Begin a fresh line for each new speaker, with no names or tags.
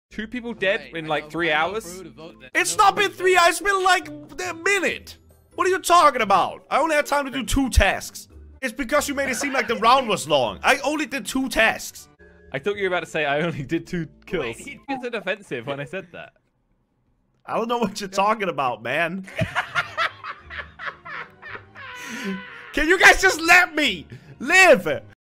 2 people dead in like 3 hours?
It's not been 3 hours, it's been like a minute. What are you talking about? I only had time to do 2 tasks. It's because you made it seem like the round was long. I only did 2 tasks.
I thought you were about to say I only did 2 kills.
Wait, he-
It's an offensive when I said that.
I don't know what you're talking about, man. Can you guys just let me live?